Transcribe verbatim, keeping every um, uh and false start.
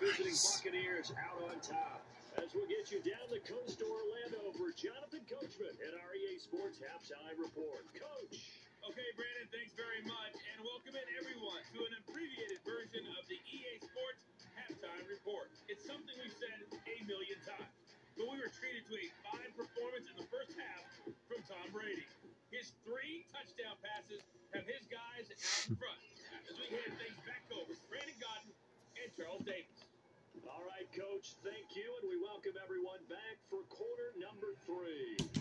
visiting Buccaneers out on top. As we get you down the coast to Orlando for Jonathan Coachman at our E A Sports Halftime Report. Coach. Okay, Brandon, thanks very much. And welcome in, everyone, to an abbreviated version of the E A Sports Halftime Report. It's something we've said a million times. But we were treated to a fine performance in the first half from Tom Brady. His three touchdown passes have his guys out in front. As we hand things back over to Brandon Gaudin and Charles Davis. All right, Coach, thank you, and we welcome everyone back for quarter number three.